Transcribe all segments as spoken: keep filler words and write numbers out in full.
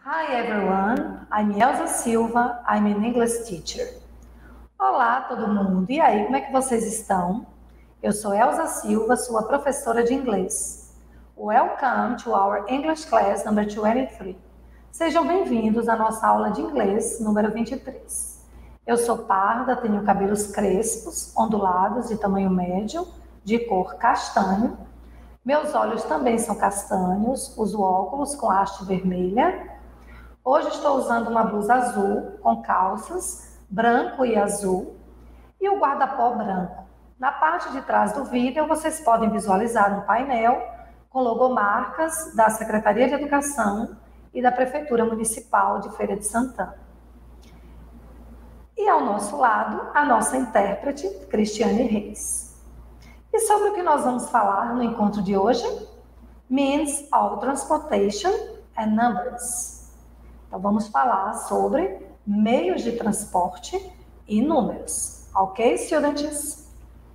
Hi everyone, I'm Elza Silva, I'm an English teacher. Olá todo mundo, e aí, como é que vocês estão? Eu sou Elza Silva, sua professora de inglês. Welcome to our English class number twenty-three. Sejam bem-vindos à nossa aula de inglês número vinte e três. Eu sou parda, tenho cabelos crespos, ondulados, de tamanho médio, de cor castanho. Meus olhos também são castanhos, uso óculos com haste vermelha. Hoje estou usando uma blusa azul com calças, branco e azul, e o guarda-pó branco. Na parte de trás do vídeo, vocês podem visualizar um painel com logomarcas da Secretaria de Educação e da Prefeitura Municipal de Feira de Santana. E ao nosso lado, a nossa intérprete, Cristiane Reis. E sobre o que nós vamos falar no encontro de hoje? Means of Transportation and Numbers. Então, vamos falar sobre meios de transporte e números. Ok, students?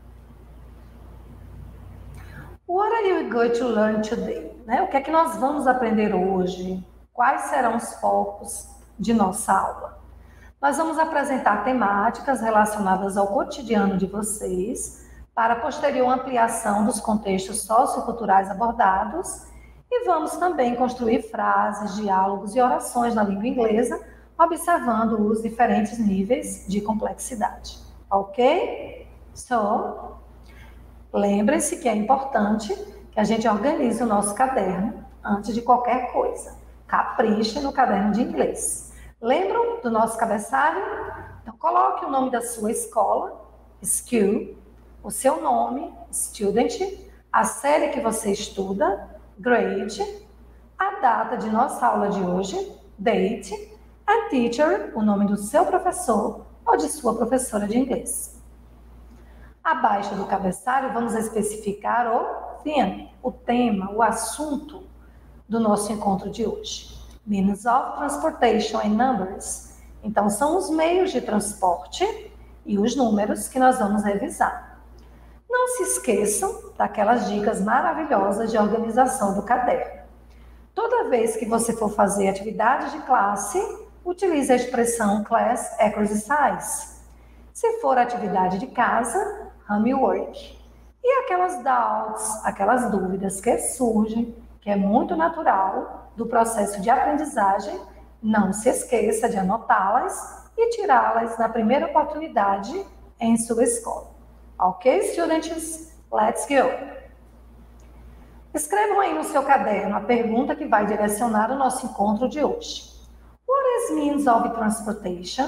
What are you going to learn today? Né? O que é que nós vamos aprender hoje? Quais serão os focos de nossa aula? Nós vamos apresentar temáticas relacionadas ao cotidiano de vocês para posterior ampliação dos contextos socioculturais abordados. E vamos também construir frases, diálogos e orações na língua inglesa, observando os diferentes níveis de complexidade. Ok? So, lembrem-se que é importante que a gente organize o nosso caderno antes de qualquer coisa. Capriche no caderno de inglês. Lembram do nosso cabeçalho? Então, coloque o nome da sua escola, school, o seu nome, student, a série que você estuda, grade, a data de nossa aula de hoje, date, and teacher, o nome do seu professor ou de sua professora de inglês. Abaixo do cabeçalho, vamos especificar o theme, o tema, o assunto do nosso encontro de hoje. Means of Transportation and Numbers. Então, são os meios de transporte e os números que nós vamos revisar. Não se esqueçam daquelas dicas maravilhosas de organização do caderno. Toda vez que você for fazer atividade de classe, utilize a expressão class exercise. Se for atividade de casa, homework. E aquelas doubts, aquelas dúvidas que surgem, que é muito natural do processo de aprendizagem, não se esqueça de anotá-las e tirá-las na primeira oportunidade em sua escola. Ok, students? Let's go! Escrevam aí no seu caderno a pergunta que vai direcionar o nosso encontro de hoje. What is means of transportation?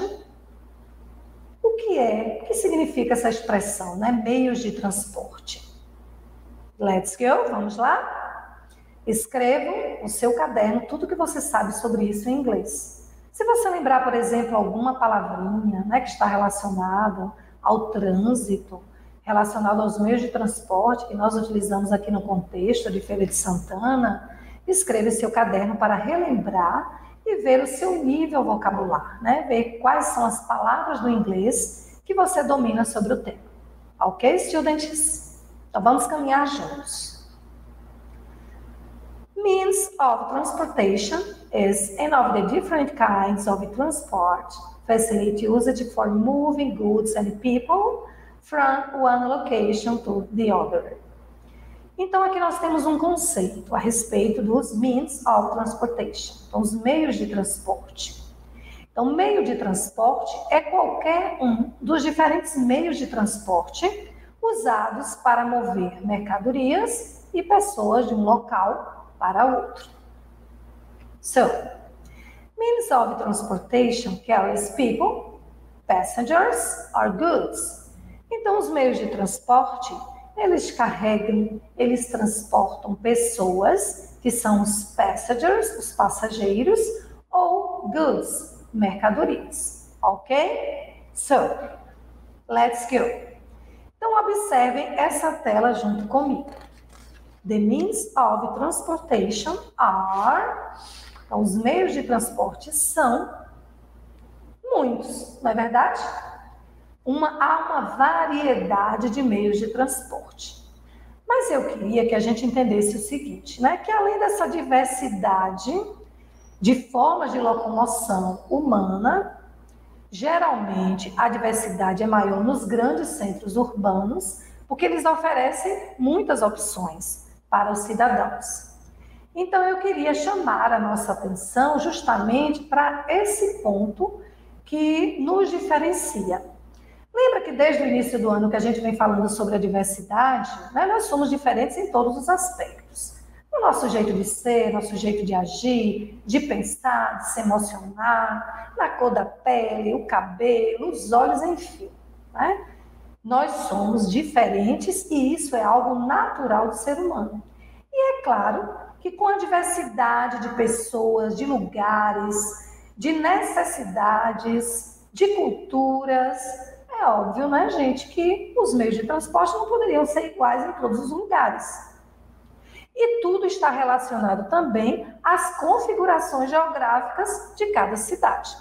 O que é, o que significa essa expressão, né? Meios de transporte. Let's go, vamos lá? Escrevam no seu caderno tudo que você sabe sobre isso em inglês. Se você lembrar, por exemplo, alguma palavrinha, né, que está relacionada ao trânsito, relacionado aos meios de transporte que nós utilizamos aqui no contexto de Feira de Santana, escreva em seu caderno para relembrar e ver o seu nível vocabular, né? Ver quais são as palavras do inglês que você domina sobre o tema. Ok, students? Então vamos caminhar juntos. Means of transportation is any of the different kinds of transport facility used for moving goods and people from one location to the other. Então, aqui nós temos um conceito a respeito dos means of transportation, então, os meios de transporte. Então, meio de transporte é qualquer um dos diferentes meios de transporte usados para mover mercadorias e pessoas de um local para outro. So, means of transportation carries people, passengers or goods. Então, os meios de transporte, eles carregam, eles transportam pessoas, que são os passengers, os passageiros, ou goods, mercadorias. Ok? So, let's go. Então, observem essa tela junto comigo. The means of transportation are... Então, os meios de transporte são muitos, não é verdade? Uma, há uma variedade de meios de transporte. Mas eu queria que a gente entendesse o seguinte, né? Que além dessa diversidade de formas de locomoção humana, geralmente a diversidade é maior nos grandes centros urbanos, porque eles oferecem muitas opções para os cidadãos. Então eu queria chamar a nossa atenção justamente para esse ponto que nos diferencia. Lembra que desde o início do ano que a gente vem falando sobre a diversidade, né, nós somos diferentes em todos os aspectos. No nosso jeito de ser, nosso jeito de agir, de pensar, de se emocionar, na cor da pele, o cabelo, os olhos, enfim. Né? Nós somos diferentes e isso é algo natural do ser humano. E é claro que com a diversidade de pessoas, de lugares, de necessidades, de culturas, é óbvio, né, gente, que os meios de transporte não poderiam ser iguais em todos os lugares. E tudo está relacionado também às configurações geográficas de cada cidade.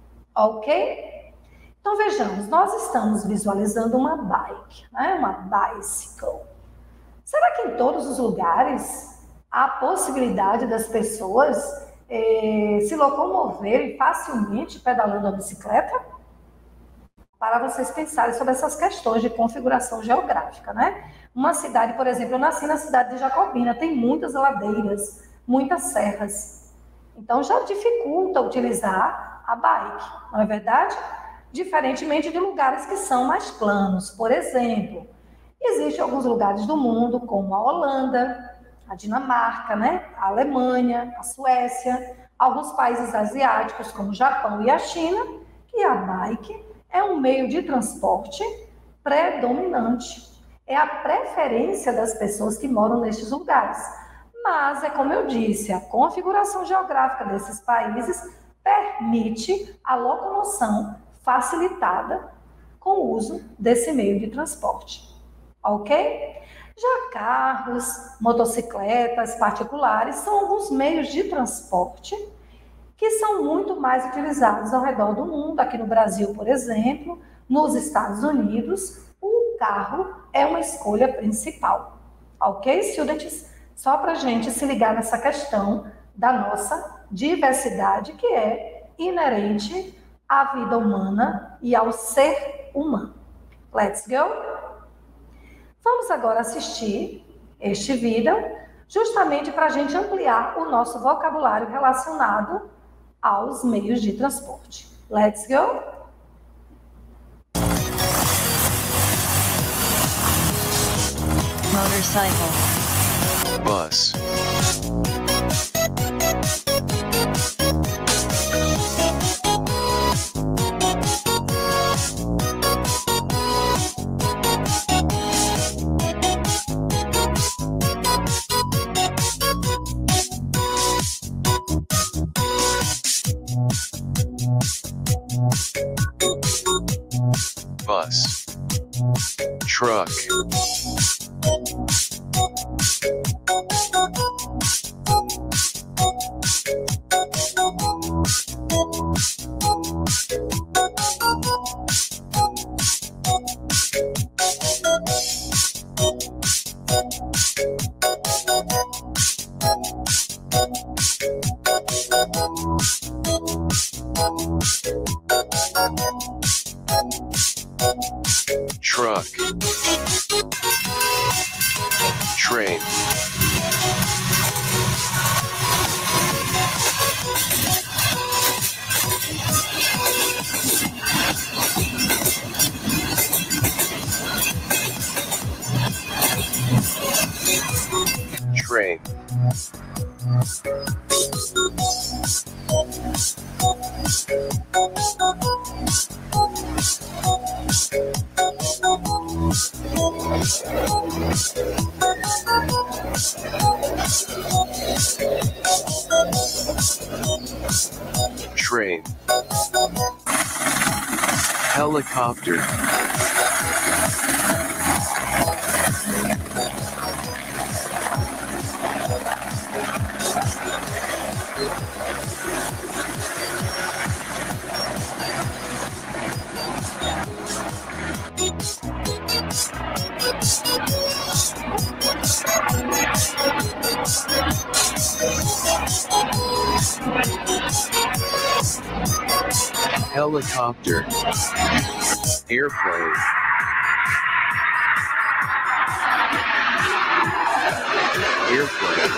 Ok? Então vejamos, nós estamos visualizando uma bike, né? Uma bicycle. Será que em todos os lugares há possibilidade das pessoas eh, se locomoverem facilmente pedalando a bicicleta? Para vocês pensarem sobre essas questões de configuração geográfica, né? Uma cidade, por exemplo, eu nasci na cidade de Jacobina, tem muitas ladeiras, muitas serras. Então já dificulta utilizar a bike, não é verdade? Diferentemente de lugares que são mais planos. Por exemplo, existem alguns lugares do mundo, como a Holanda, a Dinamarca, né? A Alemanha, a Suécia, alguns países asiáticos, como o Japão e a China, que a bike é um meio de transporte predominante. É a preferência das pessoas que moram nestes lugares. Mas, é como eu disse, a configuração geográfica desses países permite a locomoção facilitada com o uso desse meio de transporte. Ok? Já carros, motocicletas particulares são alguns meios de transporte que são muito mais utilizados ao redor do mundo. Aqui no Brasil, por exemplo, nos Estados Unidos, o carro é uma escolha principal. Ok, students? Só para a gente se ligar nessa questão da nossa diversidade, que é inerente à vida humana e ao ser humano. Let's go? Vamos agora assistir este vídeo, justamente para a gente ampliar o nosso vocabulário relacionado aos meios de transporte. Let's go? Motorcycle. Bus. Bus. Truck. Truck. Train. Train. Train. Helicopter. Helicopter. Airplane. Airplane.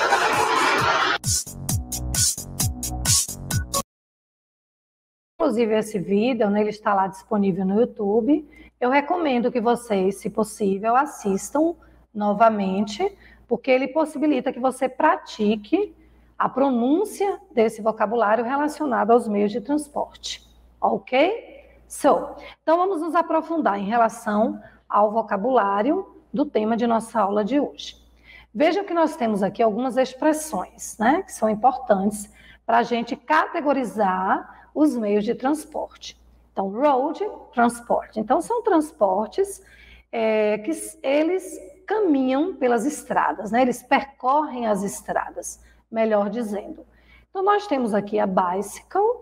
Inclusive esse vídeo, né, ele está lá disponível no YouTube. Eu recomendo que vocês, se possível, assistam novamente, porque ele possibilita que você pratique a pronúncia desse vocabulário relacionado aos meios de transporte. Ok? So, então vamos nos aprofundar em relação ao vocabulário do tema de nossa aula de hoje. Vejam que nós temos aqui algumas expressões, né, que são importantes para a gente categorizar os meios de transporte. Então, road, transporte. Então, são transportes é, que eles caminham pelas estradas, né? Eles percorrem as estradas, melhor dizendo. Então, nós temos aqui a bicycle,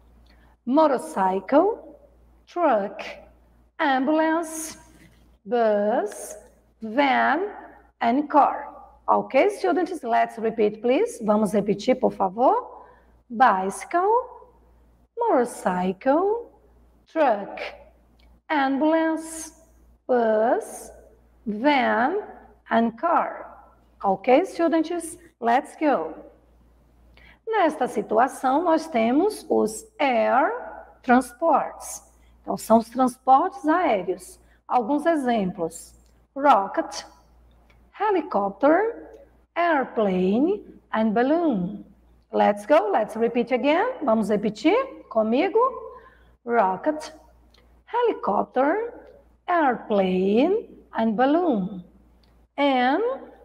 motorcycle, truck, ambulance, bus, van and car. Ok, students, let's repeat, please. Vamos repetir, por favor. Bicycle, motorcycle, truck, ambulance, bus, van and car. Ok, students, let's go. Nesta situação, nós temos os air transports. Então, são os transportes aéreos. Alguns exemplos: rocket, helicopter, airplane and balloon. Let's go, let's repeat again. Vamos repetir comigo. Rocket, helicopter, airplane and balloon. And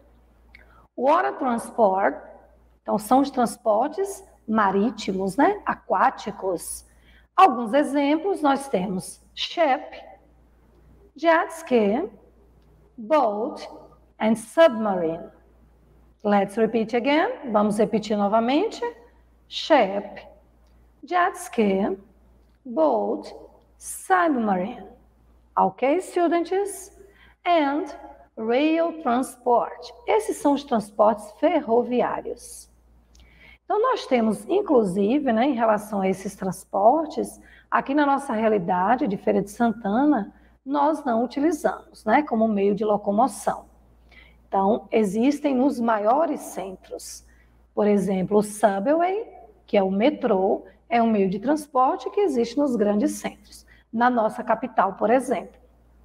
water transport. Então, são os transportes marítimos, né? Aquáticos. Alguns exemplos nós temos ship, jet ski, boat and submarine. Let's repeat again. Vamos repetir novamente. Ship, jet ski, boat, submarine. Ok, students? And rail transport. Esses são os transportes ferroviários. Então, nós temos, inclusive, né, em relação a esses transportes, aqui na nossa realidade de Feira de Santana, nós não utilizamos, né, como meio de locomoção. Então, existem nos maiores centros. Por exemplo, o subway, que é o metrô, é um meio de transporte que existe nos grandes centros. Na nossa capital, por exemplo.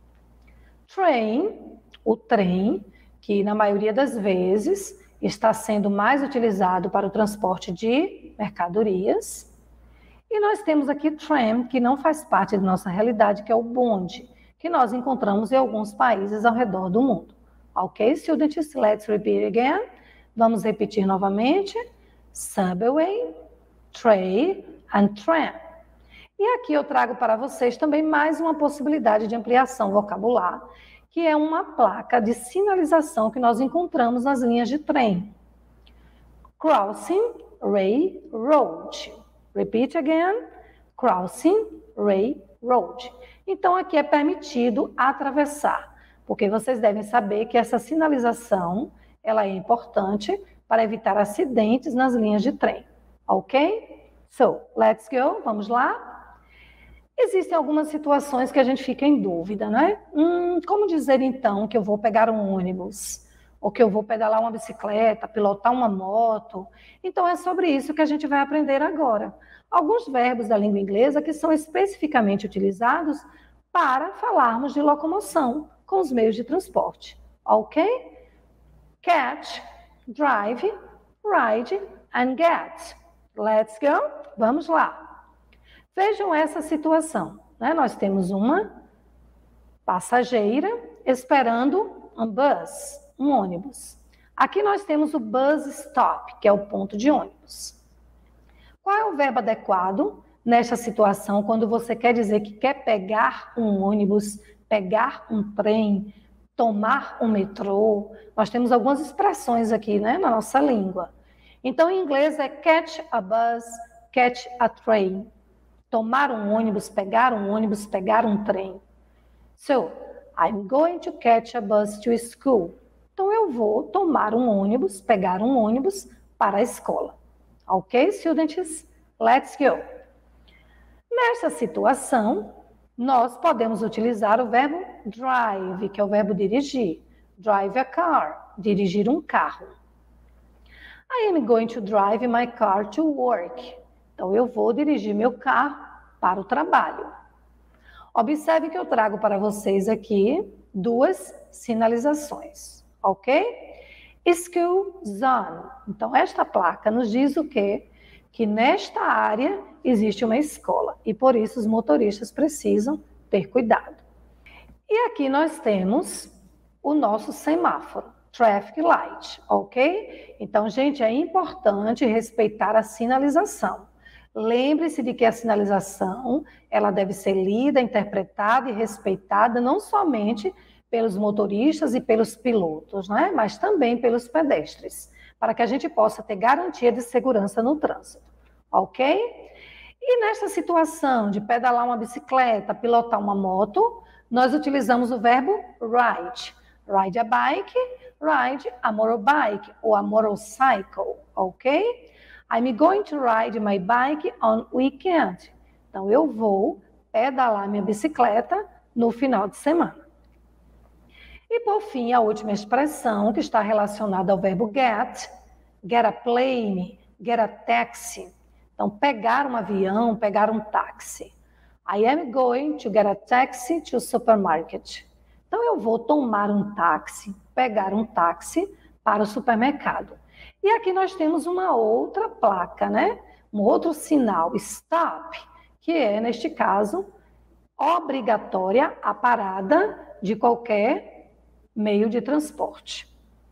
Train, o trem, que na maioria das vezes está sendo mais utilizado para o transporte de mercadorias. E nós temos aqui tram, que não faz parte da nossa realidade, que é o bonde, que nós encontramos em alguns países ao redor do mundo. Ok, students, let's repeat again. Vamos repetir novamente. Subway, train and tram. E aqui eu trago para vocês também mais uma possibilidade de ampliação vocabular, que é uma placa de sinalização que nós encontramos nas linhas de trem. Crossing Railroad. Repeat again. Crossing Railroad. Então, aqui é permitido atravessar, porque vocês devem saber que essa sinalização ela é importante para evitar acidentes nas linhas de trem. Ok? So, let's go. Vamos lá? Existem algumas situações que a gente fica em dúvida, né? Hum, como dizer, então, que eu vou pegar um ônibus? Ou que eu vou pedalar uma bicicleta, pilotar uma moto? Então, é sobre isso que a gente vai aprender agora. Alguns verbos da língua inglesa que são especificamente utilizados para falarmos de locomoção com os meios de transporte. Ok? Catch, drive, ride and get. Let's go? Vamos lá. Vejam essa situação, né? Nós temos uma passageira esperando um bus, um ônibus. Aqui nós temos o bus stop, que é o ponto de ônibus. Qual é o verbo adequado nesta situação quando você quer dizer que quer pegar um ônibus, pegar um trem, tomar um metrô? Nós temos algumas expressões aqui, né, na nossa língua. Então, em inglês é catch a bus, catch a train. Tomar um ônibus, pegar um ônibus, pegar um trem. So, I'm going to catch a bus to school. Então, eu vou tomar um ônibus, pegar um ônibus para a escola. Ok, students? Let's go. Nesta situação, nós podemos utilizar o verbo drive, que é o verbo dirigir. Drive a car, dirigir um carro. I am going to drive my car to work. Então, eu vou dirigir meu carro para o trabalho. Observe que eu trago para vocês aqui duas sinalizações, ok? School zone. Então, esta placa nos diz o quê? Que nesta área existe uma escola e por isso os motoristas precisam ter cuidado. E aqui nós temos o nosso semáforo, traffic light, ok? Então, gente, é importante respeitar a sinalização. Lembre-se de que a sinalização, ela deve ser lida, interpretada e respeitada não somente pelos motoristas e pelos pilotos, né? Mas também pelos pedestres, para que a gente possa ter garantia de segurança no trânsito, ok? E nesta situação de pedalar uma bicicleta, pilotar uma moto, nós utilizamos o verbo ride. Ride a bike, ride a motorbike ou a motorcycle, ok? I'm going to ride my bike on weekend. Então, eu vou pedalar minha bicicleta no final de semana. E, por fim, a última expressão que está relacionada ao verbo get, get a plane, get a taxi. Então, pegar um avião, pegar um táxi. I am going to get a taxi to supermarket. Então, eu vou tomar um táxi, pegar um táxi para o supermercado. E aqui nós temos uma outra placa, né? Um outro sinal, stop, que é, neste caso, obrigatória a parada de qualquer meio de transporte.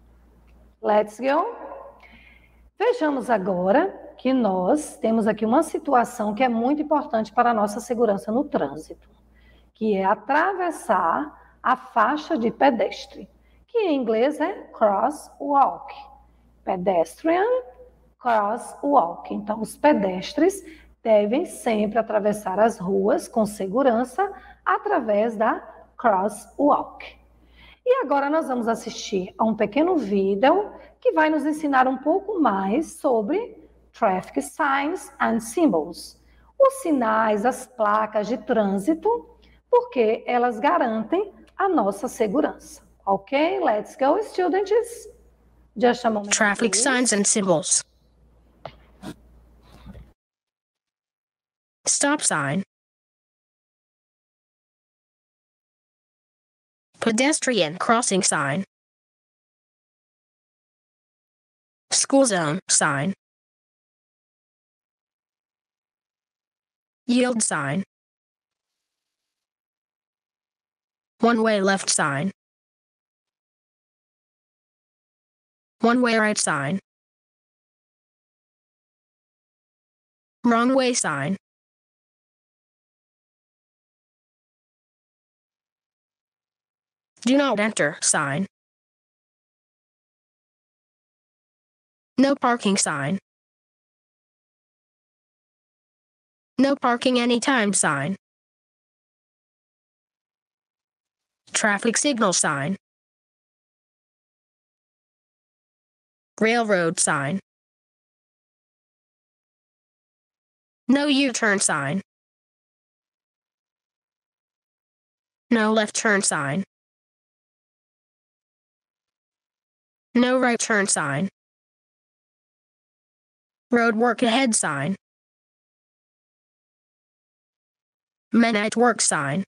Let's go. Vejamos agora que nós temos aqui uma situação que é muito importante para a nossa segurança no trânsito, que é atravessar a faixa de pedestre, que em inglês é crosswalk. Pedestrian crosswalk. Então, os pedestres devem sempre atravessar as ruas com segurança através da crosswalk. E agora nós vamos assistir a um pequeno vídeo que vai nos ensinar um pouco mais sobre traffic signs and symbols. Os sinais, as placas de trânsito, porque elas garantem a nossa segurança. Ok? Let's go, students. Just a moment, Traffic please. signs and symbols. Stop sign. Pedestrian crossing sign. School zone sign. Yield sign. One-way left sign. One-way right sign. Wrong way sign. Do not enter sign. No parking sign. No parking anytime sign. Traffic signal sign. Railroad sign. No U-turn sign. No left turn sign. No right turn sign. Road work ahead sign. Men at work sign.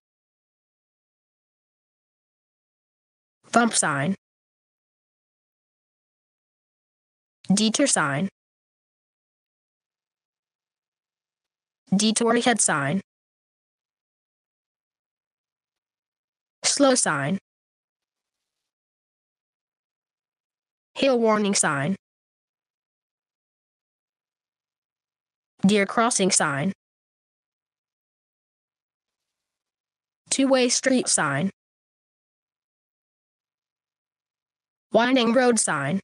Bump sign. Detour sign. Detour ahead sign. Slow sign. Hill warning sign. Deer crossing sign. Two-way street sign. Winding road sign.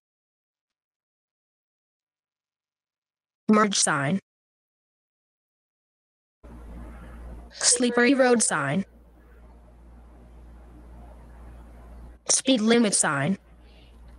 Merge sign. Slippery road sign. Speed limit sign.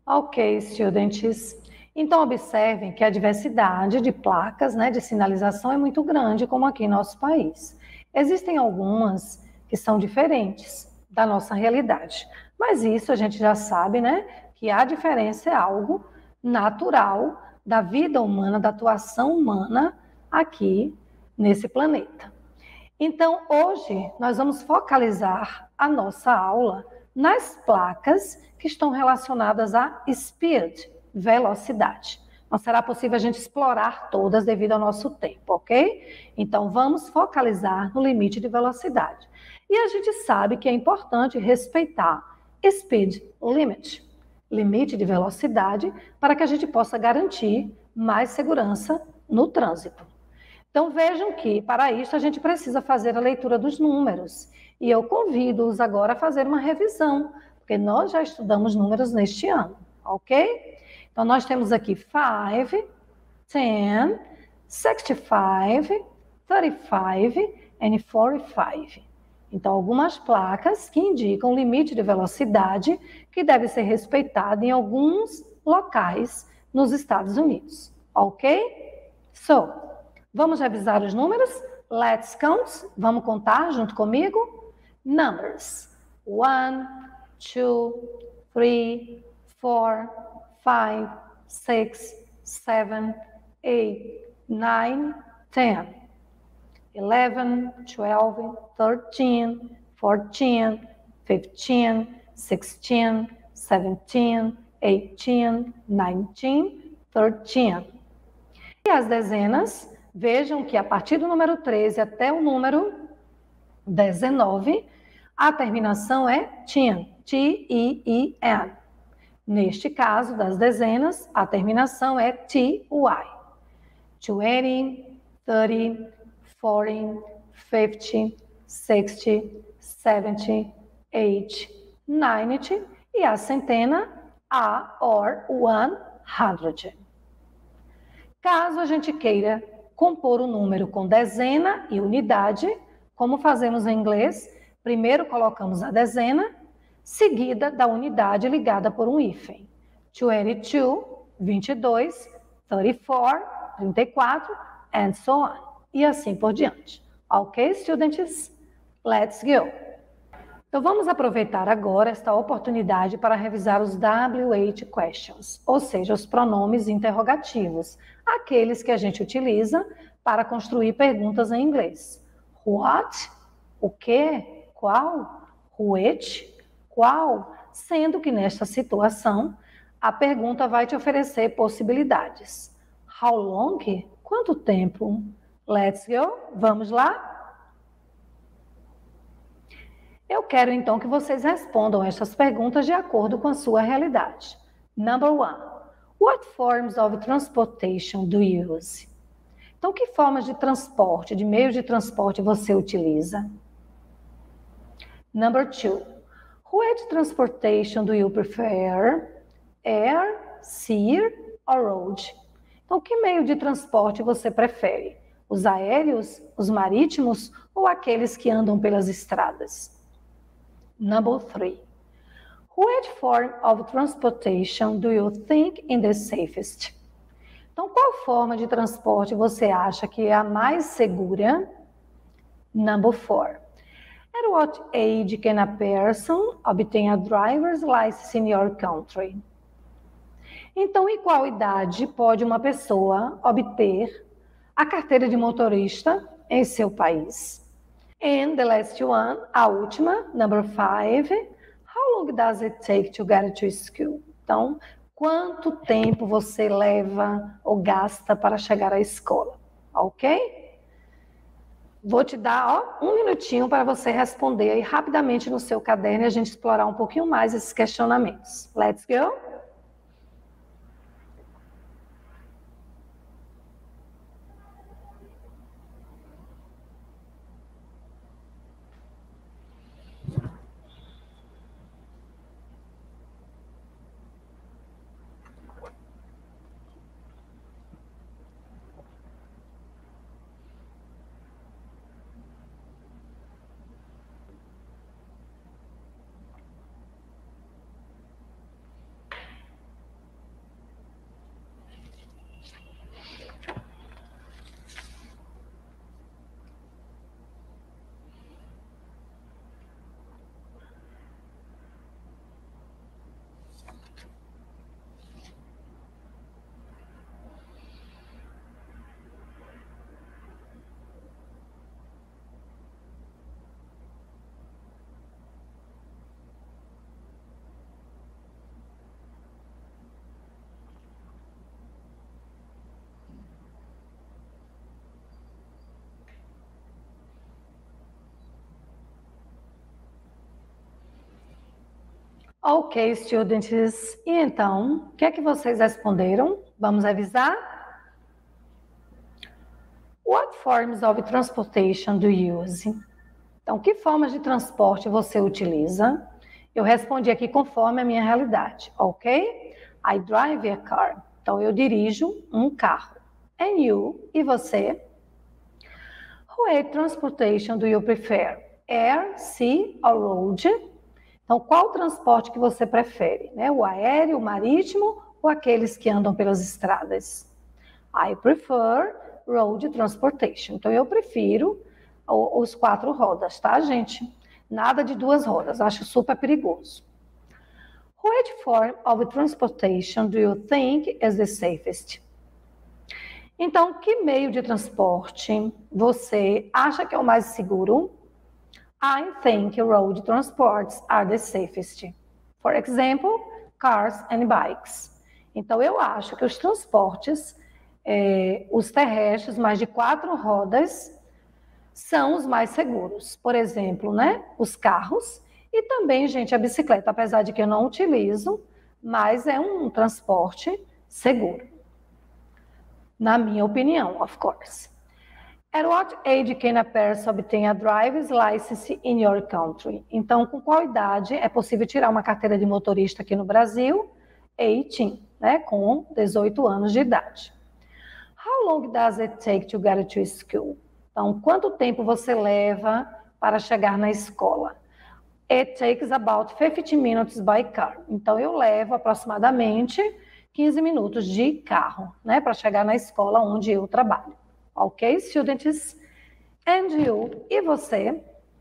Ok, students. Então, observem que a diversidade de placas, né, de sinalização é muito grande, como aqui em nosso país. Existem algumas que são diferentes da nossa realidade, mas isso a gente já sabe, né, que a diferença é algo natural da vida humana, da atuação humana aqui nesse planeta. Então, hoje, nós vamos focalizar a nossa aula nas placas que estão relacionadas a speed, velocidade. Não será possível a gente explorar todas devido ao nosso tempo, ok? Então, vamos focalizar no limite de velocidade. E a gente sabe que é importante respeitar speed limit, limite de velocidade, para que a gente possa garantir mais segurança no trânsito. Então, vejam que, para isso, a gente precisa fazer a leitura dos números. E eu convido-os agora a fazer uma revisão, porque nós já estudamos números neste ano, ok? Então, nós temos aqui cinco, dez, sessenta e cinco, trinta e cinco e quarenta e cinco. Então, algumas placas que indicam o limite de velocidade que deve ser respeitado em alguns locais nos Estados Unidos, ok? So, vamos revisar os números? Let's count. Vamos contar junto comigo? Numbers. One, two, three, four, five, six, seven, eight, nine, ten. eleven, twelve, thirteen, fourteen, fifteen, sixteen, seventeen, eighteen, nineteen, thirteen. E as dezenas, vejam que a partir do número treze até o número dezenove, a terminação é ten, T E E N. Neste caso das dezenas, a terminação é T Y. twenty, thirty, forty, fifty, sixty, seventy, eighty, ninety e a centena a or one hundred. Caso a gente queira compor o número com dezena e unidade, como fazemos em inglês, primeiro colocamos a dezena, seguida da unidade ligada por um hífen. vinte e dois, vinte e dois, trinta e quatro, trinta e quatro, and so on. E assim por diante. Ok, students? Let's go! Então, vamos aproveitar agora esta oportunidade para revisar os W H questions, ou seja, os pronomes interrogativos, aqueles que a gente utiliza para construir perguntas em inglês. What? O que? Qual? Which? Qual? Sendo que nesta situação, a pergunta vai te oferecer possibilidades. How long? Quanto tempo? Let's go? Vamos lá? Eu quero então que vocês respondam estas perguntas de acordo com a sua realidade. Number one. What forms of transportation do you use? Então, que formas de transporte, de meios de transporte você utiliza? Number two. Which transportation do you prefer? Air, sea or road? Então, que meio de transporte você prefere? Os aéreos, os marítimos ou aqueles que andam pelas estradas? Number three. Which form of transportation do you think is the safest? Então, qual forma de transporte você acha que é a mais segura? Number four. At what age can a person obtain a driver's license in your country? Então, em qual idade pode uma pessoa obter a carteira de motorista em seu país? And the last one, a última, number five. How long does it take to get to school? Então, quanto tempo você leva ou gasta para chegar à escola? Ok? Vou te dar ó, um minutinho para você responder aí rapidamente no seu caderno e a gente explorar um pouquinho mais esses questionamentos. Let's go! Ok, students. E então, o que é que vocês responderam? Vamos revisar? What forms of transportation do you use? Então, que formas de transporte você utiliza? Eu respondi aqui conforme a minha realidade, ok? I drive a car. Então, eu dirijo um carro. And you? E você? What transportation do you prefer? Air, sea or road? Então, qual transporte que você prefere? Né? O aéreo, o marítimo ou aqueles que andam pelas estradas? I prefer road transportation. Então, eu prefiro os quatro rodas, tá, gente? Nada de duas rodas, acho super perigoso. Which form of transportation do you think is the safest? Então, que meio de transporte você acha que é o mais seguro? I think road transports are the safest. For example, cars and bikes. Então, eu acho que os transportes, eh, os terrestres, mais de quatro rodas, são os mais seguros. Por exemplo, né, os carros e também, gente, a bicicleta, apesar de que eu não utilizo, mas é um transporte seguro. Na minha opinião, of course. At what age can a person obtain a driver's license in your country? Então, com qual idade é possível tirar uma carteira de motorista aqui no Brasil? dezoito, né, com dezoito anos de idade. How long does it take to get to school? Então, quanto tempo você leva para chegar na escola? It takes about fifteen minutes by car. Então, eu levo aproximadamente quinze minutos de carro, né, para chegar na escola onde eu trabalho. Ok, students? And you? E você?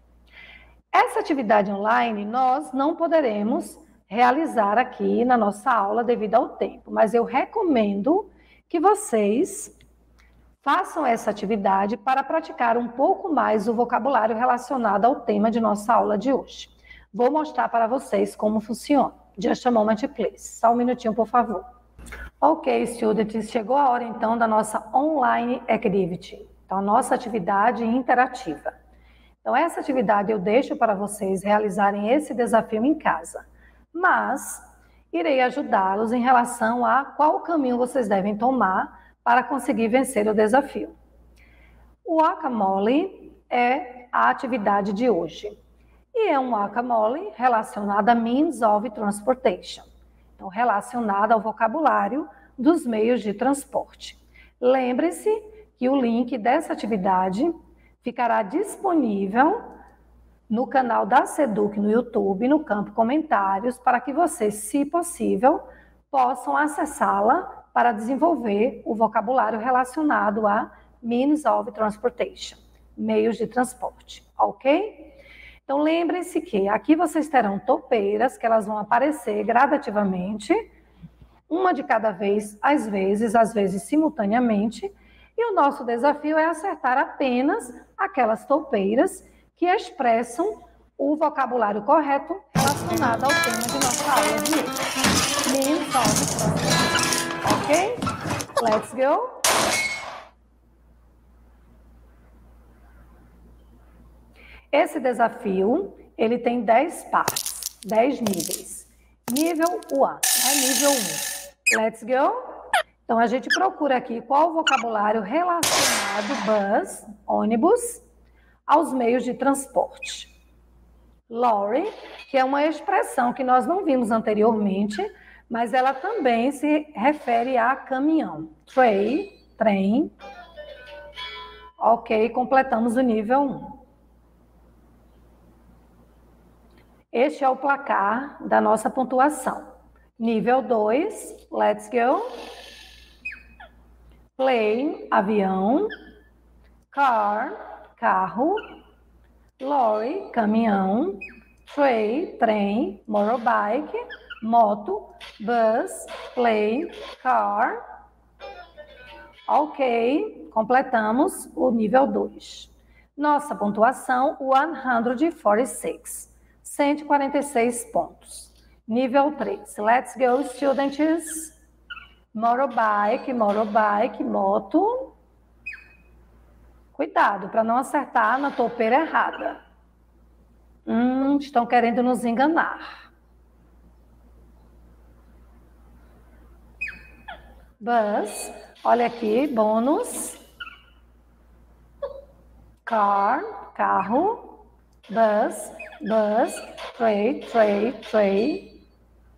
Essa atividade online nós não poderemos realizar aqui na nossa aula devido ao tempo, mas eu recomendo que vocês façam essa atividade para praticar um pouco mais o vocabulário relacionado ao tema de nossa aula de hoje. Vou mostrar para vocês como funciona. Just a moment, please. Só um minutinho, por favor. Ok, students, chegou a hora então da nossa online activity, então a nossa atividade interativa. Então essa atividade eu deixo para vocês realizarem esse desafio em casa, mas irei ajudá-los em relação a qual caminho vocês devem tomar para conseguir vencer o desafio. O Whac-A-Mole é a atividade de hoje e é um Whac-A-Mole relacionado a means of transportation. Então, relacionada ao vocabulário dos meios de transporte. Lembre-se que o link dessa atividade ficará disponível no canal da Seduc no YouTube, no campo comentários, para que vocês, se possível, possam acessá-la para desenvolver o vocabulário relacionado a means of transportation, meios de transporte, ok? Então, lembrem-se que aqui vocês terão topeiras, que elas vão aparecer gradativamente, uma de cada vez, às vezes, às vezes simultaneamente, e o nosso desafio é acertar apenas aquelas topeiras que expressam o vocabulário correto relacionado ao tema de nossa aula de hoje. Means of transportation, ok? Let's go! Esse desafio, ele tem dez partes, dez níveis. Nível um, né? Nível um. Let's go? Então, a gente procura aqui qual o vocabulário relacionado, bus, ônibus, aos meios de transporte. Lorry, que é uma expressão que nós não vimos anteriormente, mas ela também se refere a caminhão. Train, trem. Ok, completamos o nível um. Este é o placar da nossa pontuação. Nível dois, let's go. Plane, avião. Car, carro. Lorry, caminhão. Train, trem. Motorbike, moto. Bus, plane, car. Ok, completamos o nível dois. Nossa pontuação, cento e quarenta e seis. cento e quarenta e seis pontos. Nível três. Let's go, students. Motorbike, motorbike, moto. Cuidado para não acertar na topeira errada. Hum, estão querendo nos enganar. bus, olha aqui, bônus, car, carro, bus, bus, tray, tray, tray.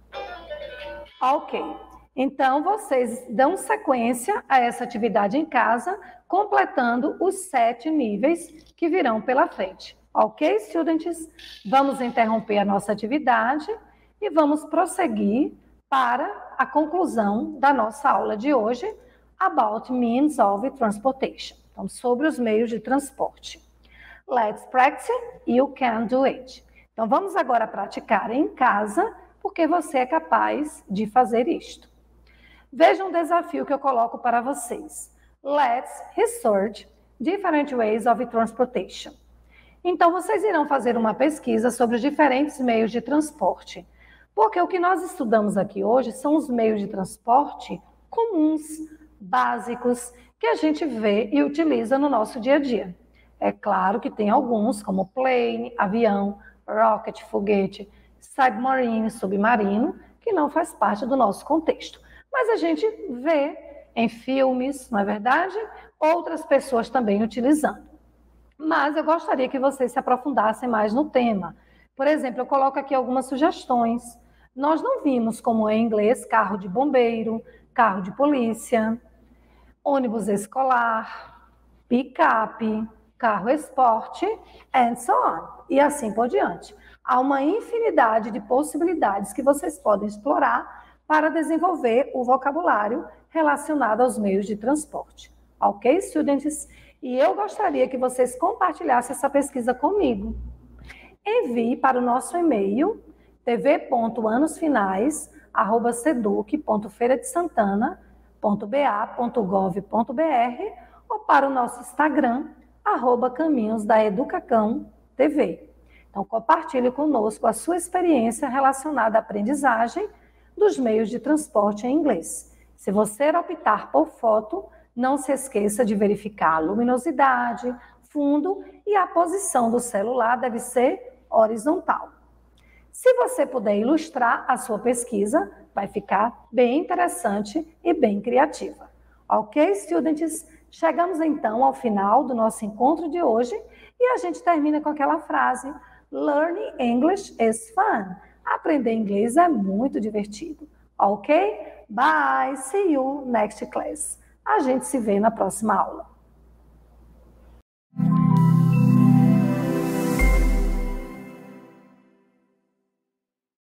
Ok, então vocês dão sequência a essa atividade em casa, completando os sete níveis que virão pela frente. Ok, students? Vamos interromper a nossa atividade e vamos prosseguir para a conclusão da nossa aula de hoje, about means of transportation. Então, sobre os meios de transporte. Let's practice, you can do it. Então, vamos agora praticar em casa, porque você é capaz de fazer isto. Veja um desafio que eu coloco para vocês. Let's research different ways of transportation. Então, vocês irão fazer uma pesquisa sobre os diferentes meios de transporte. Porque o que nós estudamos aqui hoje são os meios de transporte comuns, básicos, que a gente vê e utiliza no nosso dia a dia. É claro que tem alguns, como plane, avião, rocket, foguete, submarine, submarino, que não faz parte do nosso contexto. Mas a gente vê em filmes, não é verdade? Outras pessoas também utilizando. Mas eu gostaria que vocês se aprofundassem mais no tema. Por exemplo, eu coloco aqui algumas sugestões. Nós não vimos como é em inglês carro de bombeiro, carro de polícia, ônibus escolar, picape, carro esporte, and so on. E assim por diante. Há uma infinidade de possibilidades que vocês podem explorar para desenvolver o vocabulário relacionado aos meios de transporte. Ok, students? E eu gostaria que vocês compartilhassem essa pesquisa comigo. Envie para o nosso e-mail t v ponto anos finais arroba seduc ponto feira de santana ponto b a ponto gov ponto b r ou para o nosso Instagram, arroba Caminhos da Educacão T V. Então, compartilhe conosco a sua experiência relacionada à aprendizagem dos meios de transporte em inglês. Se você optar por foto, não se esqueça de verificar a luminosidade, fundo e a posição do celular deve ser horizontal. Se você puder ilustrar a sua pesquisa, vai ficar bem interessante e bem criativa. Ok, students? Chegamos então ao final do nosso encontro de hoje e a gente termina com aquela frase: Learning English is fun. Aprender inglês é muito divertido. Ok? Bye! See you next class. A gente se vê na próxima aula.